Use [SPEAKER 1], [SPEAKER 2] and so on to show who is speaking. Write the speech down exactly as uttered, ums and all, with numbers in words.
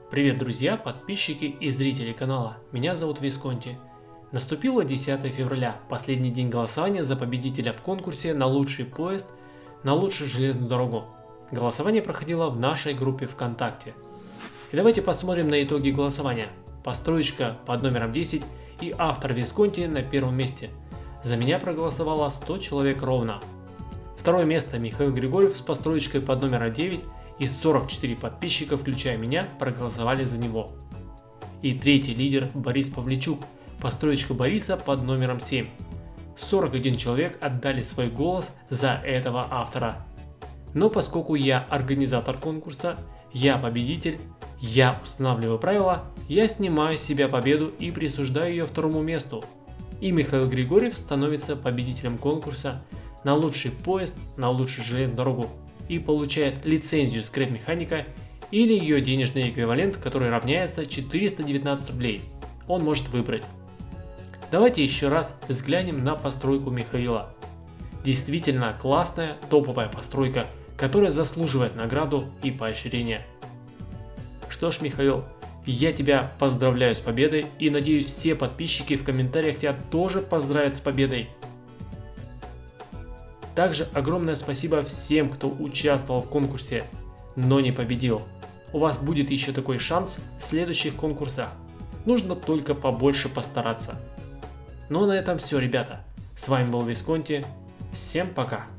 [SPEAKER 1] Привет, друзья, подписчики и зрители канала. Меня зовут Висконти. Наступило десятое февраля, последний день голосования за победителя в конкурсе на лучший поезд, на лучшую железную дорогу. Голосование проходило в нашей группе ВКонтакте. И давайте посмотрим на итоги голосования. Построечка под номером десять и автор Висконти на первом месте. За меня проголосовало сто человек ровно. Второе место Михаил Григорьев с построечкой под номером девять. И сорок четыре подписчика, включая меня, проголосовали за него. И третий лидер Борис Павличук, построечка Бориса под номером семь. сорок один человек отдали свой голос за этого автора. Но поскольку я организатор конкурса, я победитель, я устанавливаю правила, я снимаю с себя победу и присуждаю ее второму месту. И Михаил Григорьев становится победителем конкурса на лучший поезд, на лучшую железную дорогу и получает лицензию скрэп механика или ее денежный эквивалент, который равняется четыреста девятнадцать рублей. Он может выбрать. Давайте еще раз взглянем на постройку Михаила. Действительно классная, топовая постройка, которая заслуживает награду и поощрения. Что ж, Михаил, я тебя поздравляю с победой и надеюсь, все подписчики в комментариях тебя тоже поздравят с победой. Также огромное спасибо всем, кто участвовал в конкурсе, но не победил. У вас будет еще такой шанс в следующих конкурсах. Нужно только побольше постараться. Ну а на этом все, ребята. С вами был Висконти. Всем пока.